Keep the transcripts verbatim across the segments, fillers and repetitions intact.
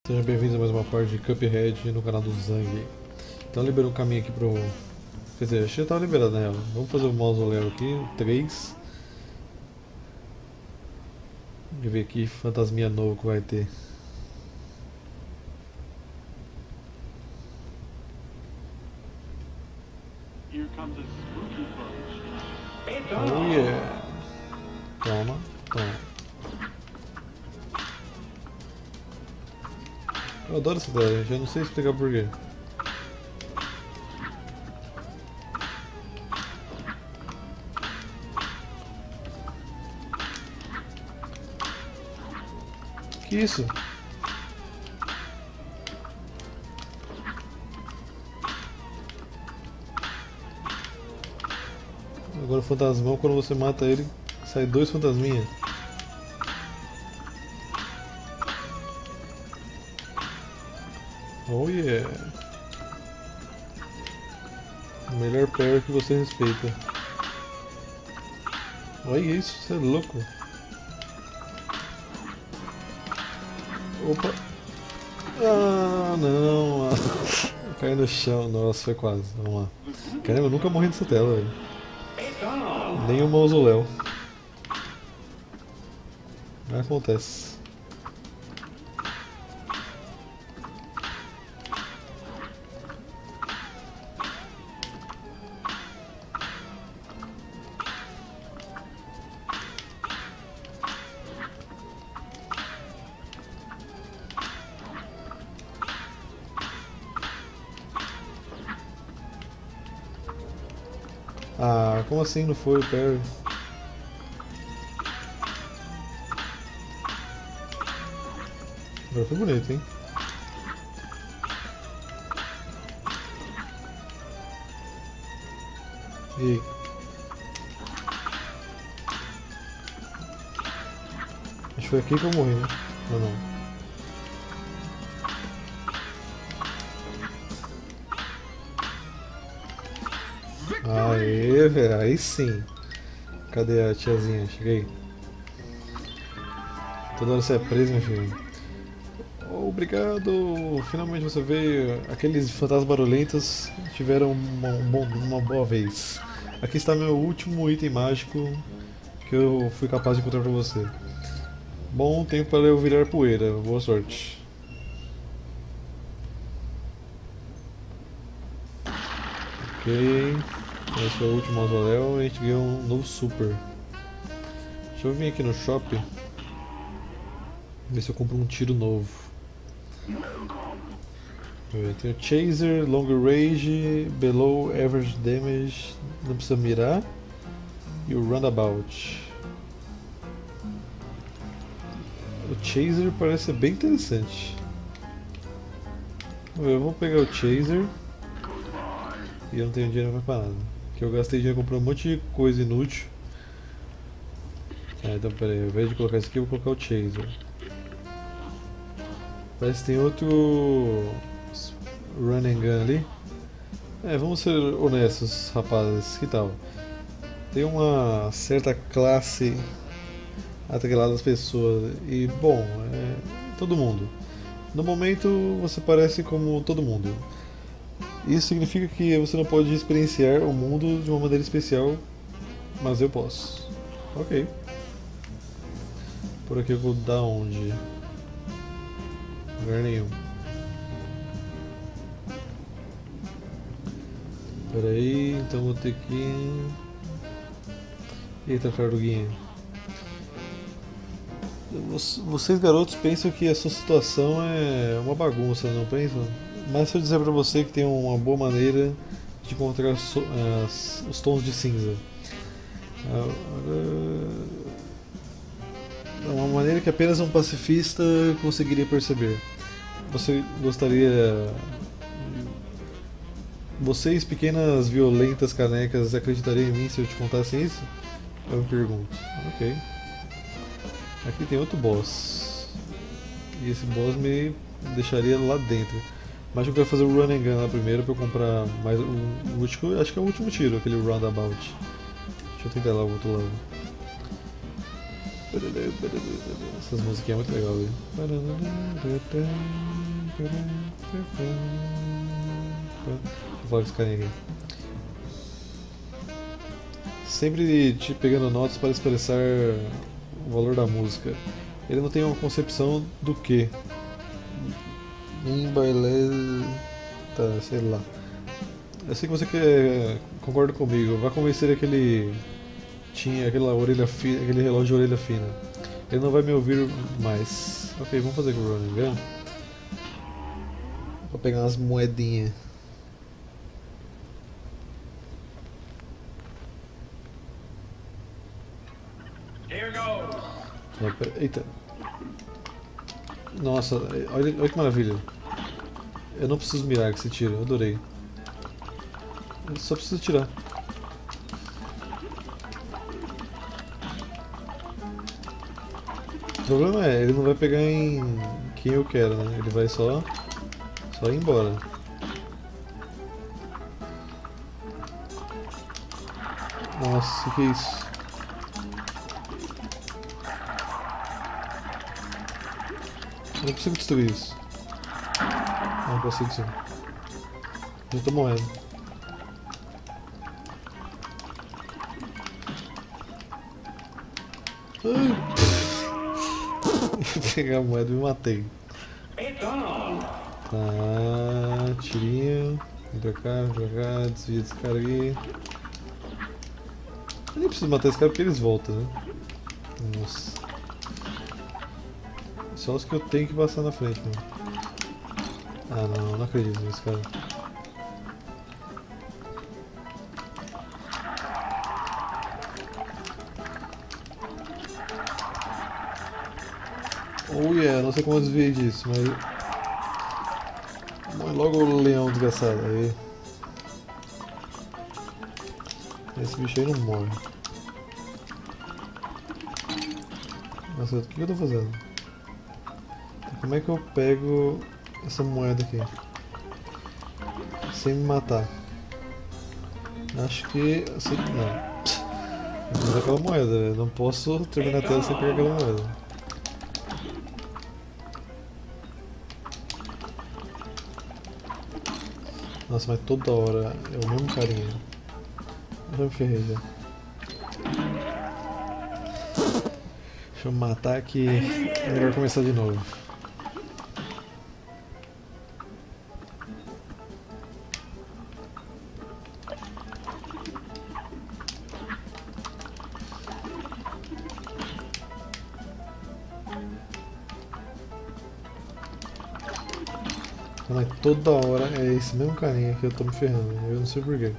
Sejam bem-vindos a mais uma parte de Cuphead no canal do Zang. Então liberou um caminho aqui pro... Quer dizer, acho que já estava liberado na real. Vamos fazer o mausoléu aqui, três. Deixa eu ver aqui, fantasminha novo que vai ter. Here comes a spooky bunch. Oh yeah! Toma, toma. Eu adoro essa ideia, já não sei explicar porquê. Que isso? Agora o fantasmão, quando você mata ele, sai dois fantasminhas. Oh yeah! O melhor parry que você respeita. Olha isso, você é louco. Opa! Ah, não! Cai no chão, nossa, foi quase. Vamos lá. Caramba, eu nunca morri nessa tela, velho. Nem o mausoléu. Mas acontece. Ah, como assim não foi o parry? Agora foi bonito, hein? E aí? Acho que foi aqui que eu morri, né? Ou não? Aê, velho, aí sim. Cadê a tiazinha? Cheguei. Toda hora você é preso, meu filho. Obrigado! Finalmente você veio. Aqueles fantasmas barulhentos tiveram uma, uma, uma boa vez. Aqui está meu último item mágico que eu fui capaz de encontrar para você. Bom tempo para eu virar poeira. Boa sorte. Ok. Esse foi o último mausoléu e a gente ganhou um novo super. Deixa eu vir aqui no shopping. Ver se eu compro um tiro novo. Tem o Chaser, Longer Range, Below Average Damage, não precisa mirar. E o Roundabout. O Chaser parece ser bem interessante. Eu vou pegar o Chaser. E eu não tenho dinheiro mais pra nada. Porque eu gastei dinheiro comprando um monte de coisa inútil. Ah, então pera aí, ao invés de colocar isso aqui, eu vou colocar o Chaser. Parece que tem outro Run and Gun ali. É, vamos ser honestos, rapazes, que tal? Tem uma certa classe atrelada às pessoas e, bom, é todo mundo. No momento você parece como todo mundo. Isso significa que você não pode experienciar o mundo de uma maneira especial, mas eu posso. Ok. Por aqui eu vou dar onde? Lugar nenhum. Pera aí, então vou ter que... Eita, tartaruguinha. Vocês garotos pensam que a sua situação é uma bagunça, não pensam? Mas se eu dizer pra você que tem uma boa maneira de encontrar so, as, os tons de cinza. É uma maneira que apenas um pacifista conseguiria perceber. Você gostaria... Vocês, pequenas violentas canecas, acreditariam em mim se eu te contasse isso? Eu me pergunto. Ok. Aqui tem outro boss. E esse boss me deixaria lá dentro. Mas eu quero fazer o Run and Gun lá primeiro pra eu comprar mais o, o último, acho que é o último tiro, aquele Roundabout. Deixa eu tentar lá o outro lado. Essas musiquinhas é muito legal, velho. Vou falar com esse carinha aqui. Sempre te pegando notas para expressar o valor da música. Ele não tem uma concepção do que. Em baile. Tá, sei lá. Eu sei que você quer, concorda comigo. Vai convencer aquele. Tinha aquela orelha fina, aquele relógio de orelha fina. Ele não vai me ouvir mais. Ok, vamos fazer com o Running Gun. Vou pegar umas moedinhas. Eita. Nossa, olha, olha que maravilha. Eu não preciso mirar que você tira, eu adorei. Eu só preciso tirar. O problema é, ele não vai pegar em quem eu quero, né? Ele vai só, só ir embora. Nossa, o que é isso? Eu não consigo destruir isso. Não consigo sim. Eu tô morrendo. Pegar a moeda e me matei. Tá, tirinho. Vem pra cá, vem pra cá, desvia desse cara aqui. Eu nem preciso matar esse cara porque eles voltam, né? Nossa. Só os que eu tenho que passar na frente, mano. Ah não, não acredito nesse cara. Oh yeah, não sei como eu desviei disso, mas... Morre logo o leão desgraçado, aí. Esse bicho aí não morre. Nossa, o que eu tô fazendo? Como é que eu pego essa moeda aqui? Sem me matar? Acho que... Assim, não. Eu preciso daquela moeda, eu não posso terminar a tela sem pegar aquela moeda. Nossa, mas toda hora é o mesmo carinha. Eu já me ferrei já. Deixa eu matar que é melhor começar de novo. Mas toda hora é esse mesmo carinha que eu tô me ferrando, eu não sei porquê.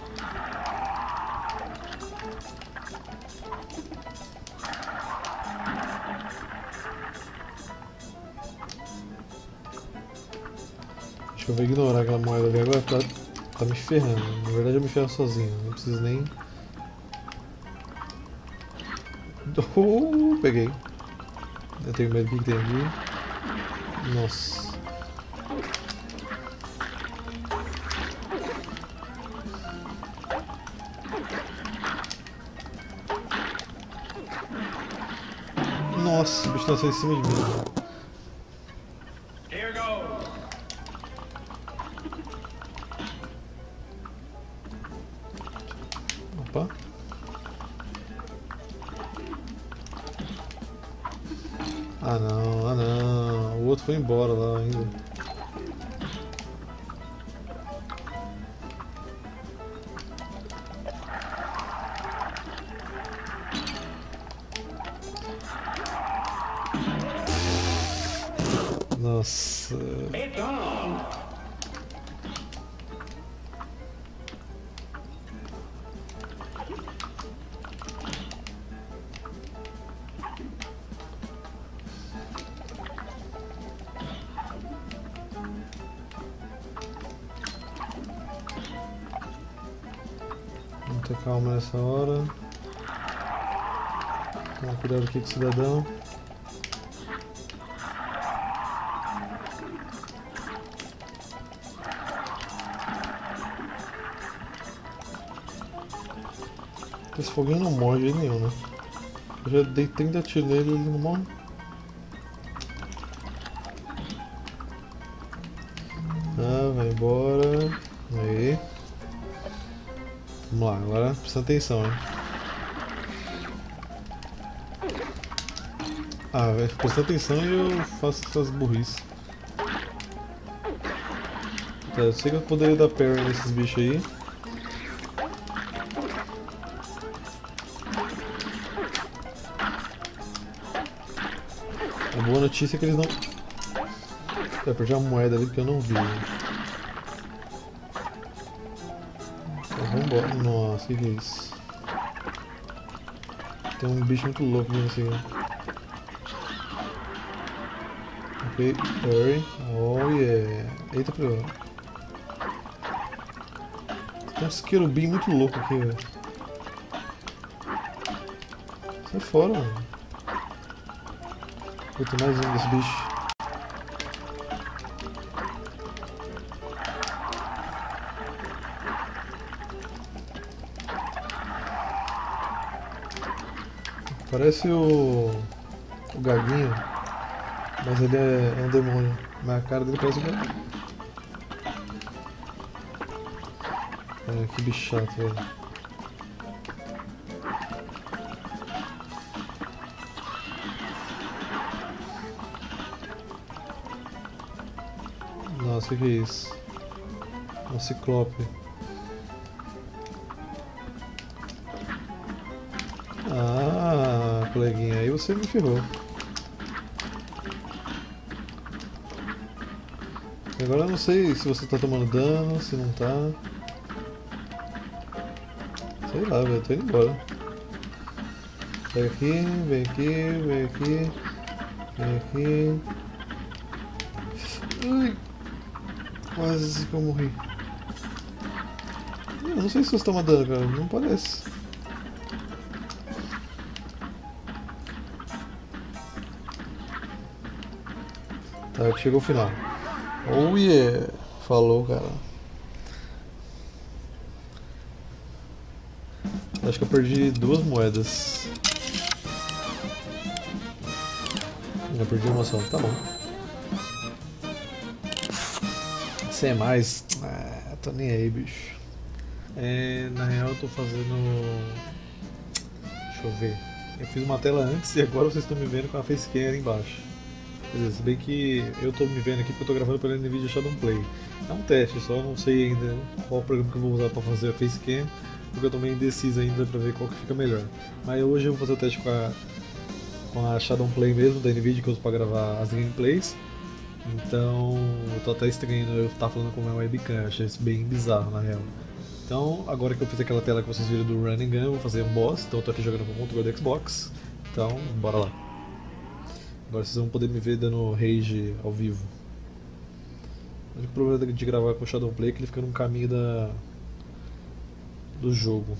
Acho que eu vou ignorar aquela moeda ali agora, tá, tá me ferrando. Na verdade eu me ferro sozinho, não preciso nem... Oh, peguei. Eu tenho medo do que tem aqui. Nossa. Nossa, o bicho nasceu em cima de mim. Opa. Ah não, ah não. O outro foi embora lá ainda. Nossa. Vamos ter calma nessa hora. Toma cuidado aqui com o cidadão. Esse foguinho não morre de jeito nenhum, né? Eu já dei trinta tiros nele e ele não morre. Ah, vai embora. Aí. Vamos lá, agora presta atenção, hein? Ah, vai prestar atenção e eu faço essas burrices. Tá, eu sei que eu poderia dar parry nesses bichos aí. A boa notícia é que eles não... Eu perdi uma moeda ali porque eu não vi. Né? Então, vambora. Nossa, o que, que é isso? Tem um bicho muito louco nesse aqui. Ok, parry. Oh yeah. Eita, pera. Tem uns querubim muito louco aqui, velho. Sai fora, mano. Vou ter mais um desse bicho. Parece o... o Gaguinho, mas ele é, é um demônio. Mas a cara dele parece um Gaguinho. Olha que bicho chato, velho. Nossa, o que, que é isso? Um ciclope. Ah, coleguinha, aí você me ferrou. Agora eu não sei se você tá tomando dano, se não tá. Sei lá, velho, tô indo embora. Sai aqui, vem aqui, vem aqui, vem aqui. Ai, quase que eu morri. Eu não sei se você toma dano, cara, não parece. Tá, chegou o final. Oh yeah! Falou, cara. Acho que eu perdi duas moedas. Eu perdi uma só, tá bom. Sem mais. Ah, tô nem aí, bicho. É, na real eu tô fazendo... Deixa eu ver. Eu fiz uma tela antes e agora vocês estão me vendo com a facecam ali embaixo. Quer dizer, se bem que eu tô me vendo aqui porque eu tô gravando pela NVIDIA Shadow Play. É um teste, só não sei ainda qual programa que eu vou usar pra fazer a facecam, porque eu tô meio indeciso ainda pra ver qual que fica melhor. Mas hoje eu vou fazer o teste com a, com a Shadow Play mesmo, da NVIDIA, que eu uso pra gravar as gameplays. Então eu tô até estranhando eu estar falando com a minha webcam, eu achei isso bem bizarro na real. Então, agora que eu fiz aquela tela que vocês viram do Run and Gun, eu vou fazer um boss, então eu tô aqui jogando com o controle do Xbox. Então, bora lá. Agora vocês vão poder me ver dando rage ao vivo. O único problema de gravar com o Shadow Play é que ele fica no caminho da... do jogo.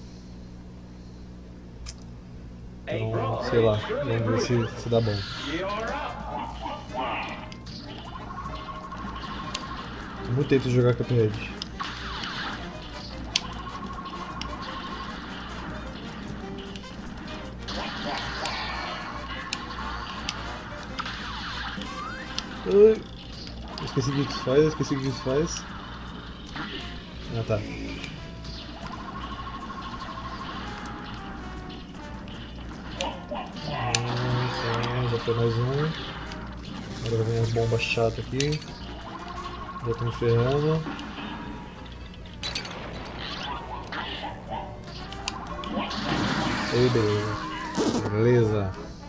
Então, sei lá, vamos ver se, se dá bom. Tem muito tempo de jogar Cuphead. Ai, esqueci o que isso faz, esqueci o que isso faz. Ah, tá. Ah, já foi mais um. Agora vem as bombas chatas aqui. Já estão me ferrando. Ei, beleza. Beleza.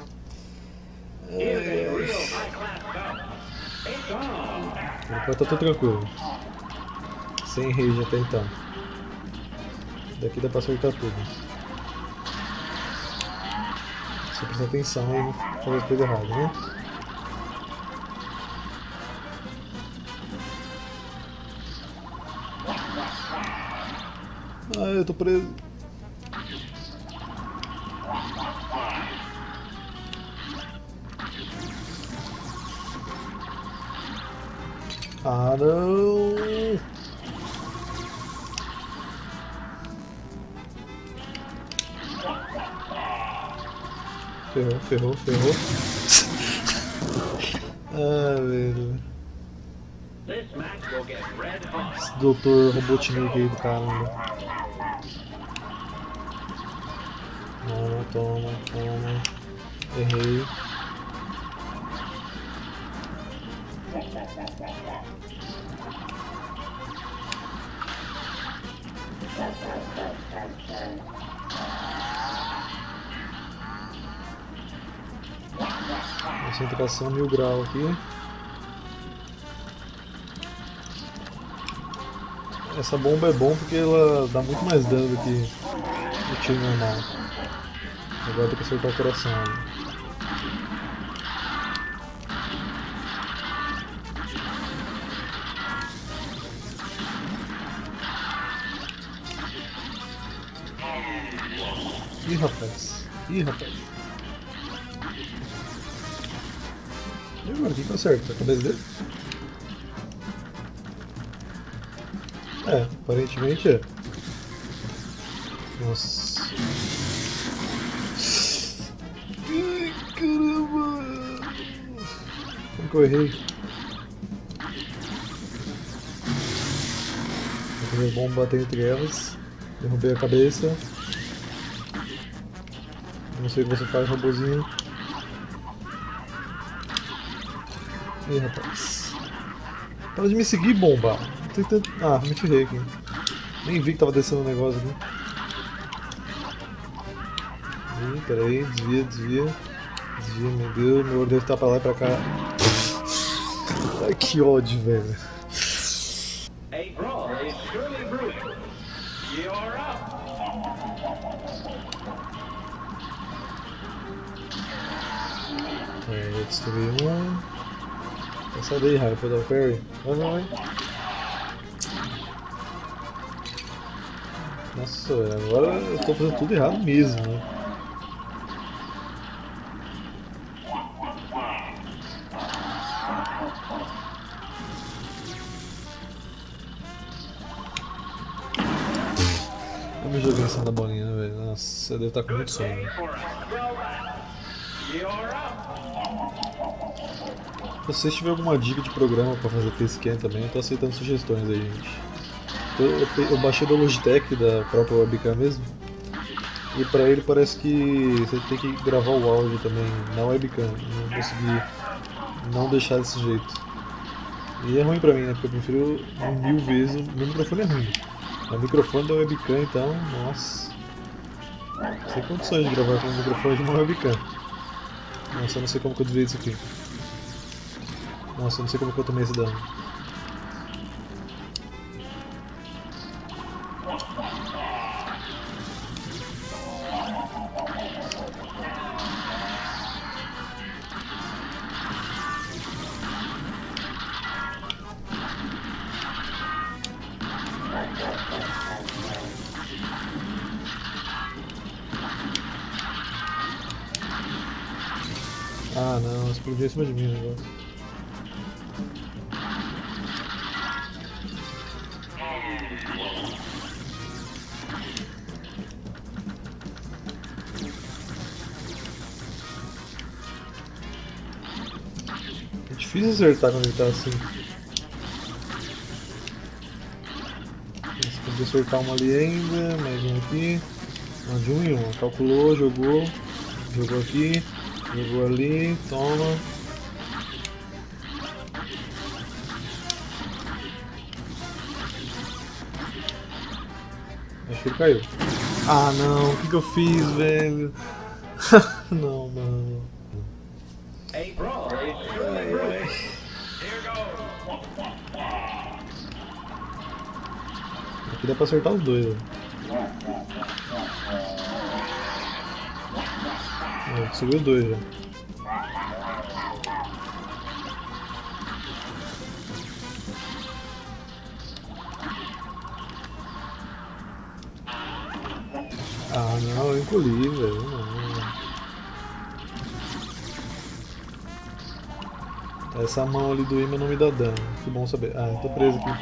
Por enquanto tá tudo tranquilo. Sem rage até então. Daqui dá pra acertar tudo. Só prestar atenção e não fazer as coisas erradas, né? Ah, eu tô preso. Ah, não! Ferrou, ferrou, ferrou. Ah, velho. Esse doutor Robotnik aí do caramba. Toma, toma, toma. Errei. Concentração mil grau aqui. Essa bomba é bom porque ela dá muito mais dano do que o tiro normal. Agora tem que acertar o coração ali. Ih, rapaz. Ih, rapaz. E agora, o que que eu acerto? A cabeça dele? É, aparentemente é. Nossa. Ai, caramba. Como que eu errei? Vou fazer bomba bater entre elas. Derrubei a cabeça. Não sei o que você faz, robozinho. Ih, rapaz. Para de me seguir, bomba. Tentando... Ah, me ferrei aqui. Nem vi que tava descendo o negócio aqui. Ih, peraí, desvia, desvia. Desvia, meu Deus, meu olho deve estar pra lá e pra cá. Ai, que ódio, velho. É, eu destruí um. Sai daí, raio, pra dar o parry. Vai, vai, vai. Nossa, velho, agora eu tô fazendo tudo errado mesmo, né? Eu me joguei em cima da bolinha, né, velho? Nossa, eu devo estar com muito sono. Se vocês tiverem alguma dica de programa pra fazer facecam também, eu tô aceitando sugestões aí, gente. Eu, eu, eu baixei da Logitech, da própria webcam mesmo, e pra ele parece que você tem que gravar o áudio também na webcam. Não consegui não deixar desse jeito. E é ruim pra mim, né? Porque eu prefiro mil vezes. Meu microfone é ruim. O microfone da webcam, então, nossa. Sem condições de gravar com o microfone de uma webcam. Nossa, eu não sei como que eu desviei disso aqui. Nossa, eu não sei como que eu tomei esse dano. Ah não, explodiu em cima de mim o negócio. É difícil acertar quando ele tá assim. Você pode acertar uma ali ainda, mais um aqui. Uma de um em um. Calculou, jogou. Jogou aqui. Jogou ali, toma. Acho que ele caiu. Ah não, o que, que eu fiz, velho? Não, mano. Ai, ai. Aqui dá pra acertar os dois, velho. Ah, subiu dois já. Ah não, eu encolhi, velho. Não. Essa mão ali do imã não me dá dano. Que bom saber. Ah, eu tô preso aqui.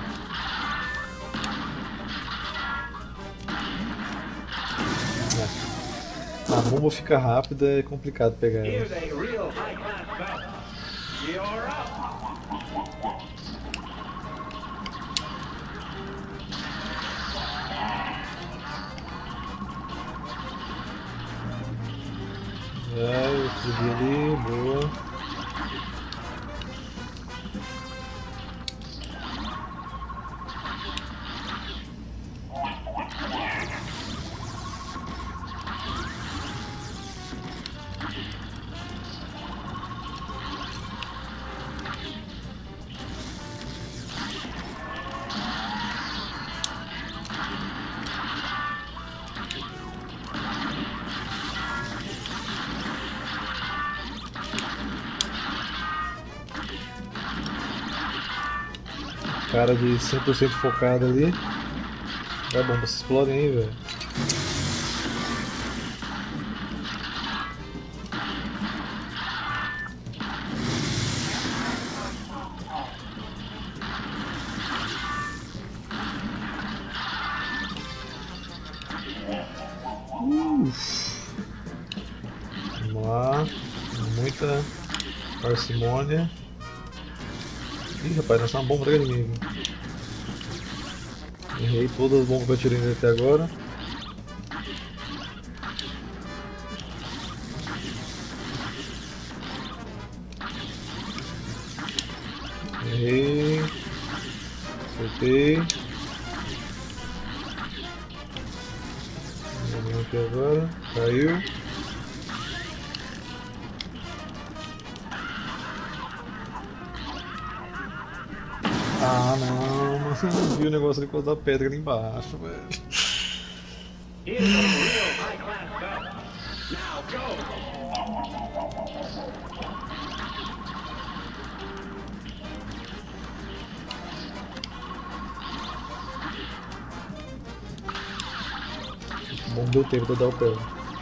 É. A bomba fica rápida, é complicado pegar ela. Here's a real high-class bout. You're up. Vai, explodi ali, boa. Cara de cem por cento focado ali. É bom, vocês explodem aí, velho. Uf. Vamos lá. Muita parcimônia. Ih, rapaz, nós uma bomba atrás de mim. Errei todas as bombas que eu tirei dele até agora. Errei. Acertei. Vamos aqui agora. Caiu. Ah não, mas eu não vi o negócio ali com da pedra ali embaixo, velho. Here's a real high-class bout. Now go. Bom, deu tempo de eu dar o pé.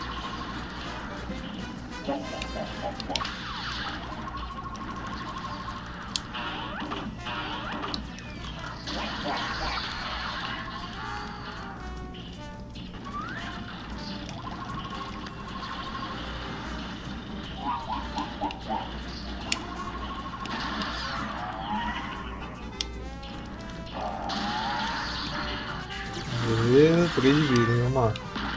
Beleza, três de vida, hein? Vamos lá.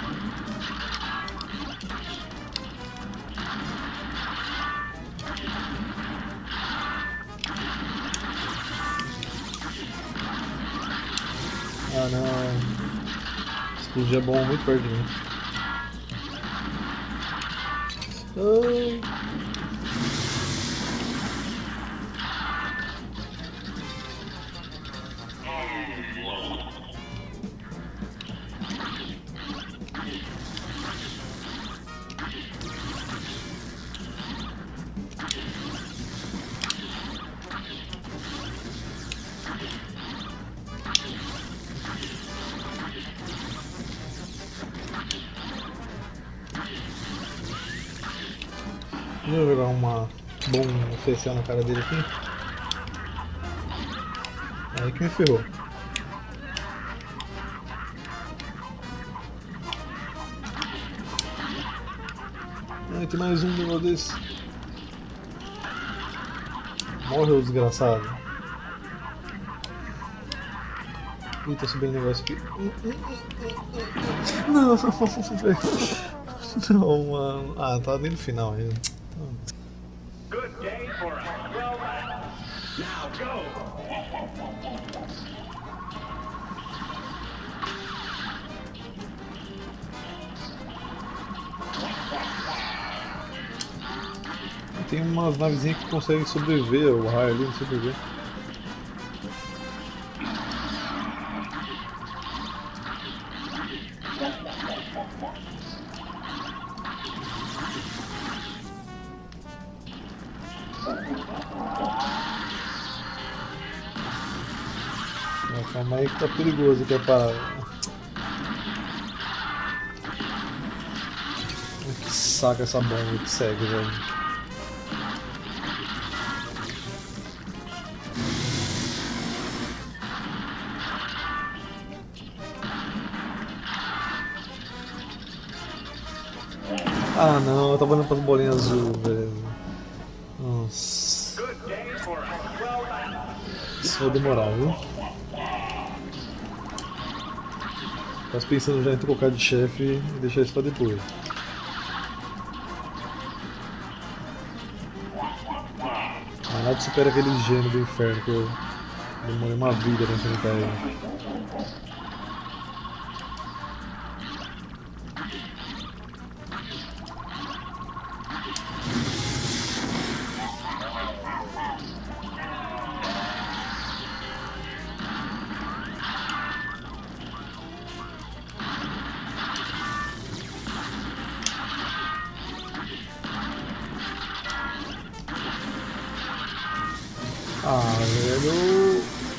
Ah não. Explodir é bom muito perto de mim. Ai. Deixa eu jogar uma bomba especial na cara dele aqui. Aí que me ferrou. Ai, tem mais um negócio desse. Morre o desgraçado. Ih, tá subindo um negócio aqui. Não, velho. Não, mano. Ah, tá nem no final ainda. Good day for a swell battle. Now go. Tem umas navezinhas que conseguem sobreviver ao raio ali, não sei porquê. Calma aí que tá perigoso aqui a parada. Que saco essa bomba que segue, velho. Ah não, eu tava olhando pras bolinhas azul, velho. Nossa. Good day for a swell battle. Isso vai demorar, viu? Tava pensando já em trocar de chefe e deixar isso pra depois. Mas nada supera aquele gênio do inferno que eu demorei uma vida pra enfrentar ele. Ah, velho.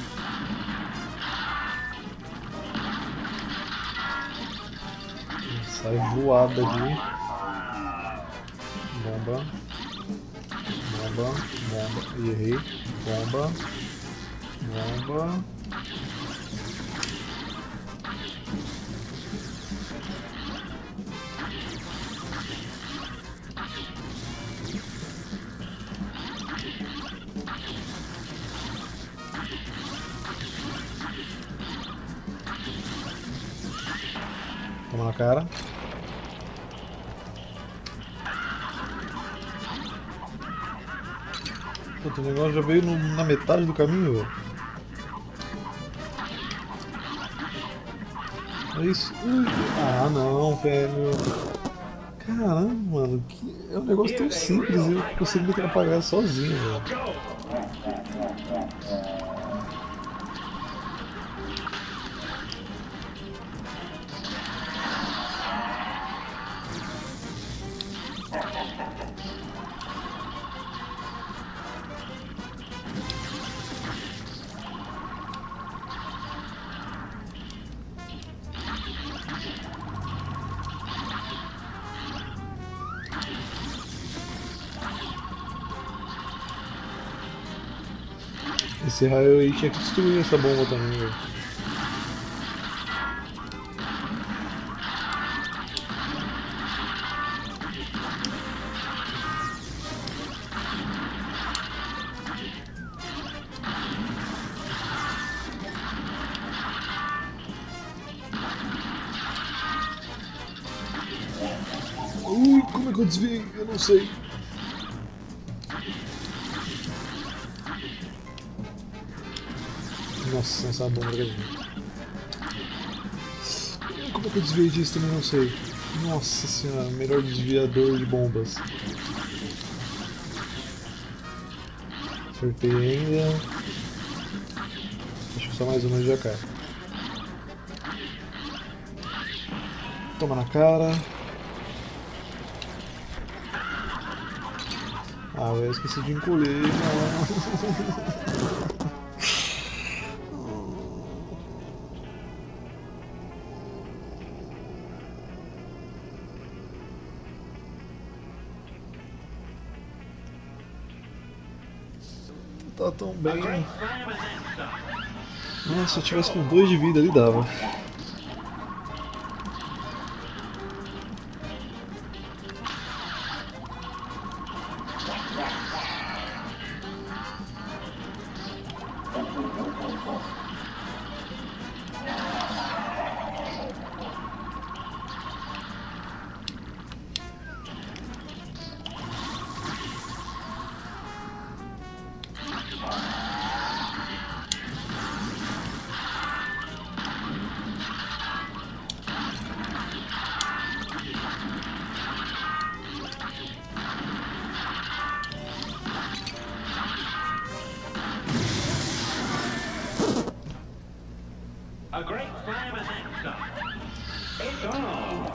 Sai voada aqui. Bomba. Bomba. Bomba. Ih, errei. Bomba. Bomba. Toma na cara. Puta, o negócio já veio no- na metade do caminho, velho. É isso. Ui. Ah, não, velho. Caramba, mano. Que... É um negócio tão simples e eu consigo me atrapalhar sozinho, velho. Go. Esse raio aí tinha que destruir essa bomba também, velho. Ui, como é que eu desviei? Eu não sei. Nossa, essa bomba aqui. Como é que eu desviei disso também? Não sei. Nossa senhora, melhor desviador de bombas. Acertei ainda. Acho que só mais uma e já cai. Toma na cara. Ah, eu esqueci de encolher. Não. Tá tão bem. Nossa, se eu tivesse com dois de vida ali dava. A great slam and then some. It's on.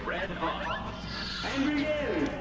Red hot. And begin!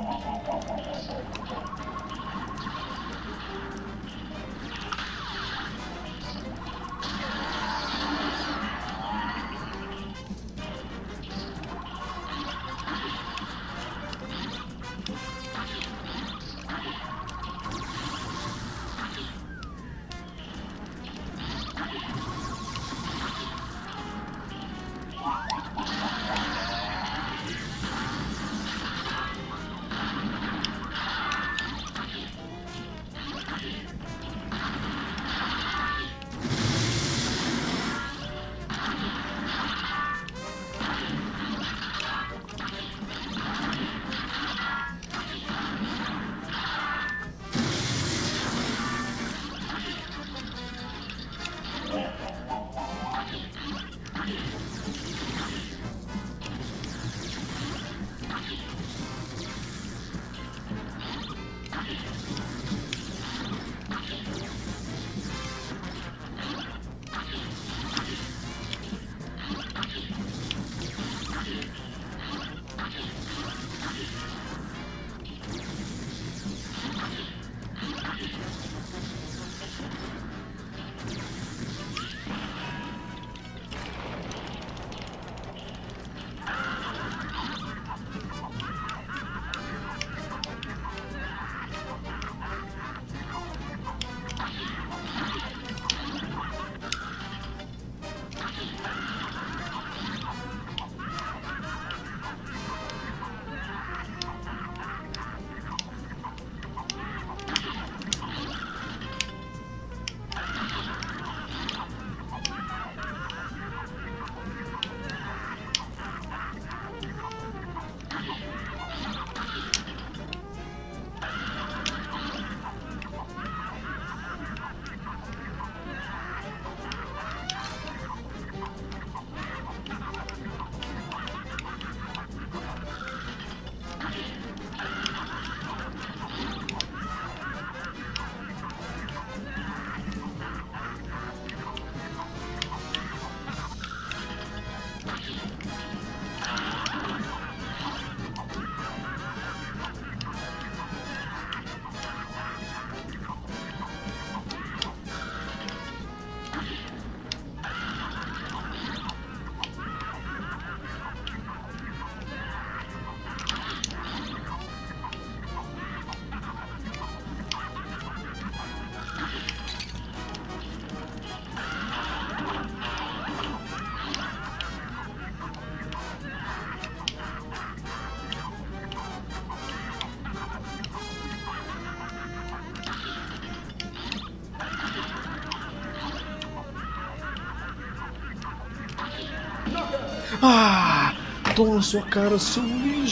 Ah! Toma na sua cara, seu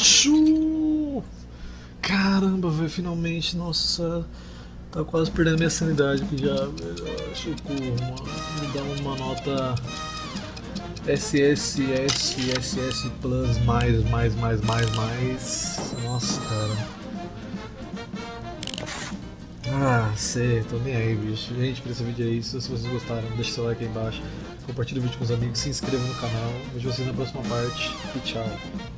lixo! Caramba, velho, finalmente, nossa, tá quase perdendo minha sanidade aqui já, velho. Socorro, mano. Me dá uma nota S S S S S Plus mais, mais, mais, mais, mais. Nossa, cara. Ah, sei, tô nem aí, bicho. Gente, pra esse vídeo é isso. Se vocês gostaram, deixa seu like aí embaixo. Compartilhe o vídeo com os amigos, se inscreva no canal. Vejo vocês na próxima parte e tchau.